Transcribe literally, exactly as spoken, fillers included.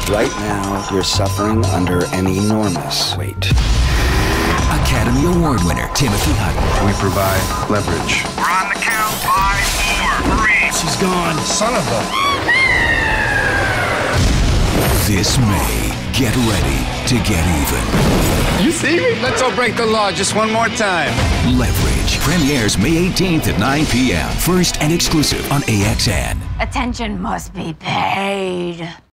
Right now, you're suffering under an enormous weight. Academy Award winner Timothy Hutton. We provide leverage. We're on the count. Five, four, three. She's gone. Son of a... This May, get ready to get even. You see me? Let's all break the law just one more time. Leverage premieres May eighteenth at nine p m First and exclusive on A X N. Attention must be paid.